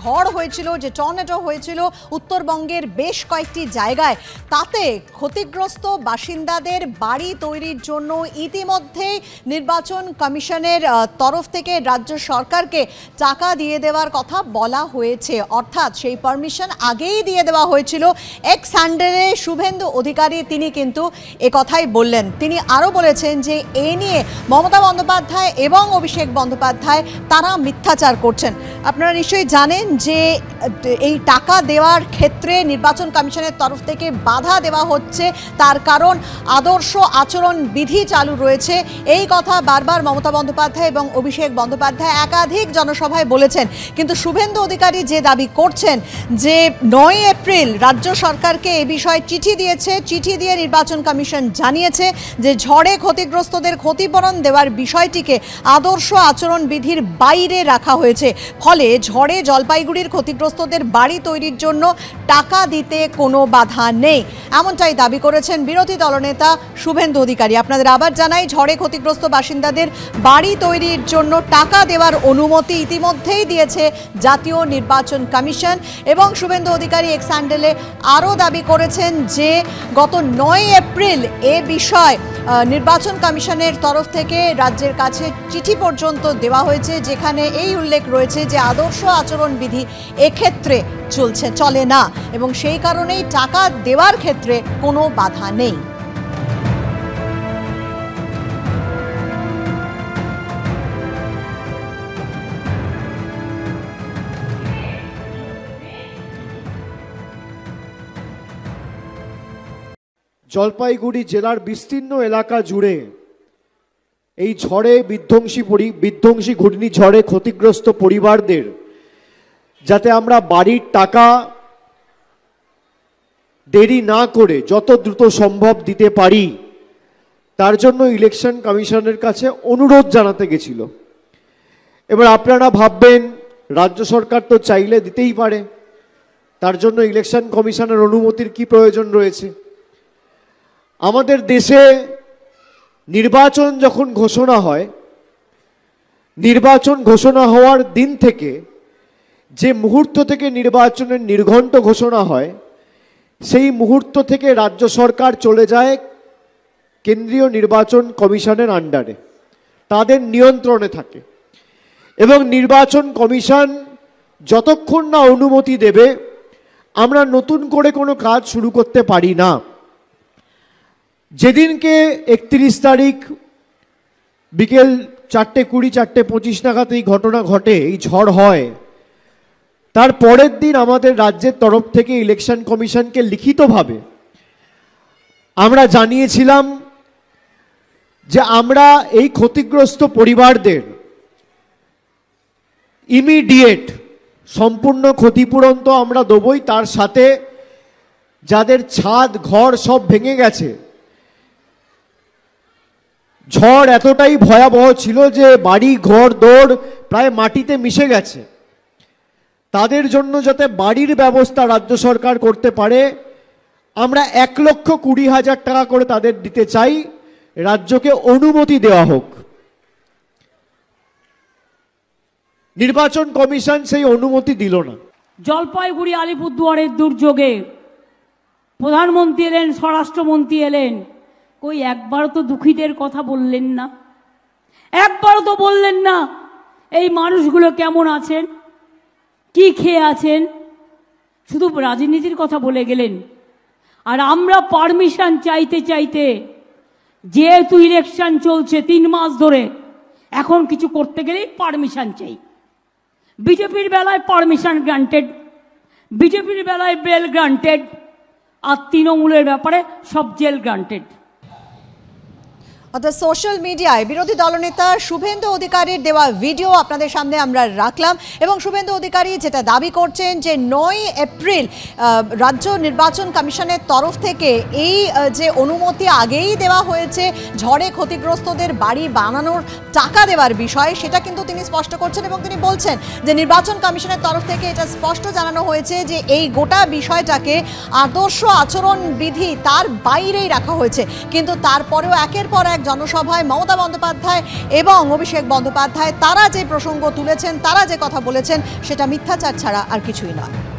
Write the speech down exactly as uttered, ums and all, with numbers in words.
ঝড় হয়েছিল, যে টর্নেডো হয়েছিল উত্তরবঙ্গের বেশ কয়েকটি জায়গায়, তাতে ক্ষতিগ্রস্ত বাসিন্দাদের বাড়ি তৈরির জন্য ইতিমধ্যেই নির্বাচন কমিশনের তরফ থেকে রাজ্য সরকারকে টাকা দিয়ে দেওয়ার কথা বলা হয়েছে। অর্থাৎ সেই পারমিশন আগেই দিয়ে দেওয়া হয়েছিল। এক্স হ্যান্ডেলে শুভেন্দু অধিকারী তিনি কিন্তু এ কথাই বললেন। তিনি আরও বলেছেন যে এ নিয়ে মমতা বন্দ্যোপাধ্যায় এবং অভিষেক বন্দ্যোপাধ্যায় তারা মিথ্যাচার করছেন। আপনারা নিশ্চয়ই জানেন যে এই টাকা দেওয়ার ক্ষেত্রে নির্বাচন কমিশনের তরফ থেকে বাধা দেওয়া হচ্ছে, তার কারণ আদর্শ আচরণ বিধি চালু রয়েছে। এই কথা বারবার মমতা বন্দ্যোপাধ্যায় এবং অভিষেক বন্দ্যোপাধ্যায় একাধিক জনসভায় বলেছেন। কিন্তু শুভেন্দু অধিকারী যে দাবি করছেন যে নয় এপ্রিল রাজ্য সরকারকে এ বিষয়ে চিঠি দিয়েছে, চিঠি দিয়ে নির্বাচন কমিশন জানিয়েছে যে ঝড়ে ক্ষতিগ্রস্তদের ক্ষতিপূরণ দেওয়ার বিষয়টিকে আদর্শ আচরণ বিধির বাইরে রাখা হয়েছে। ফলে ঝড়ে জলপাইগুড়ির ক্ষতিগ্রস্তদের বাড়ি তৈরির জন্য টাকা দিতে কোনো বাধা নেই, এমনটাই দাবি করেছেন বিরোধী দলনেতা শুভেন্দু অধিকারী। আপনাদের আবার জানাই, ঝড়ে ক্ষতিগ্রস্ত বাসিন্দাদের বাড়ি তৈরির জন্য টাকা দেওয়ার অনুমতি ইতিমধ্যেই দিয়েছে জাতীয় নির্বাচন কমিশন। এবং শুভেন্দু অধিকারী এক্স হ্যান্ডেলে আরও দাবি করেছেন যে গত নয় এপ্রিল এ বিষয় নির্বাচন কমিশনের তরফ থেকে রাজ্যের কাছে চিঠি পর্যন্ত দেওয়া হয়েছে, যেখানে এই উল্লেখ রয়েছে যে আদর্শ আচরণ বিধি এক্ষেত্রে চলছে চলে না এবং সেই কারণেই টাকা দেওয়ার ক্ষেত্রে কোনো বাধা নেই। জলপাইগুড়ি জেলার বিস্তীর্ণ এলাকা জুড়ে এই ঝড়ে বিধ্বংসী বিধ্বংসী ঘূর্ণিঝড়ে ক্ষতিগ্রস্ত পরিবারদের যাতে আমরা বাড়ির টাকা দেরি না করে যত দ্রুত সম্ভব দিতে পারি, তার জন্য ইলেকশন কমিশনের কাছে অনুরোধ জানাতে গেছিল। এবার আপনারা ভাববেন রাজ্য সরকার তো চাইলে দিতেই পারে, তার জন্য ইলেকশন কমিশনের অনুমতির কি প্রয়োজন রয়েছে? আমাদের দেশে নির্বাচন যখন ঘোষণা হয়, নির্বাচন ঘোষণা হওয়ার দিন থেকে যে মুহূর্ত থেকে নির্বাচনের নির্ঘণ্ট ঘোষণা হয়, সেই মুহূর্ত থেকে রাজ্য সরকার চলে যায় কেন্দ্রীয় নির্বাচন কমিশনের আন্ডারে, তাদের নিয়ন্ত্রণে থাকে। এবং নির্বাচন কমিশন যতক্ষণ না অনুমতি দেবে আমরা নতুন করে কোনো কাজ শুরু করতে পারি না। যেদিনকে একত্রিশ তারিখ বিকেল চারটে কুড়ি চারটে পঁচিশ নাগাদ এই ঘটনা ঘটে, এই ঝড় হয়, তার পরের দিন আমাদের রাজ্যের তরফ থেকে ইলেকশন কমিশনকে লিখিতভাবে আমরা জানিয়েছিলাম যে আমরা এই ক্ষতিগ্রস্ত পরিবারদের ইমিডিয়েট সম্পূর্ণ ক্ষতিপূরণ তো আমরা দেবই, তার সাথে যাদের ছাদ ঘর সব ভেঙে গেছে, ঝড় এতটাই ভয়াবহ ছিল যে বাড়ি ঘর দৌড় প্রায় মাটিতে মিশে গেছে, তাদের জন্য যাতে বাড়ির ব্যবস্থা রাজ্য সরকার করতে পারে, আমরা এক লক্ষ কুড়ি হাজার টাকা করে তাদের দিতে চাই। রাজ্যকে অনুমতি দেওয়া হোক। নির্বাচন কমিশন সেই অনুমতি দিল না। জলপাইগুড়ি আলিপুরদুয়ারের দুর্যোগে প্রধানমন্ত্রী এলেন, স্বরাষ্ট্রমন্ত্রী এলেন, কই একবারও তো দুঃখীদের কথা বললেন না, একবারও তো বললেন না এই মানুষগুলো কেমন আছেন, কি খেয়ে আছেন, শুধু রাজনীতির কথা বলে গেলেন। আর আমরা পারমিশন চাইতে চাইতে, যেহেতু ইলেকশন চলছে তিন মাস ধরে, এখন কিছু করতে গেলেই পারমিশন চাই। বিজেপির বেলায় পারমিশন গ্রান্টেড, বিজেপির বেলায় বেল গ্রান্টেড, আর তৃণমূলের ব্যাপারে সব জেল গ্রান্টেড। অর্থাৎ সোশ্যাল মিডিয়ায় বিরোধী দলনেতা শুভেন্দু অধিকারীর দেওয়া ভিডিও আপনাদের সামনে আমরা রাখলাম এবং শুভেন্দু অধিকারী যেটা দাবি করছেন যে নয় এপ্রিল রাজ্য নির্বাচন কমিশনের তরফ থেকে এই যে অনুমতি আগেই দেওয়া হয়েছে ঝড়ে ক্ষতিগ্রস্তদের বাড়ি বানানোর টাকা দেওয়ার বিষয়, সেটা কিন্তু তিনি স্পষ্ট করছেন এবং তিনি বলছেন যে নির্বাচন কমিশনের তরফ থেকে এটা স্পষ্ট জানানো হয়েছে যে এই গোটা বিষয়টাকে আদর্শ আচরণ বিধি তার বাইরেই রাখা হয়েছে। কিন্তু তারপরেও একের পর এক এক জনসভায় মমতা বন্দ্যোপাধ্যায় এবং অভিষেক বন্দ্যোপাধ্যায় তারা যে প্রসঙ্গ তুলেছেন, তারা যে কথা বলেছেন, সেটা মিথ্যাচার ছাড়া আর কিছুই নয়।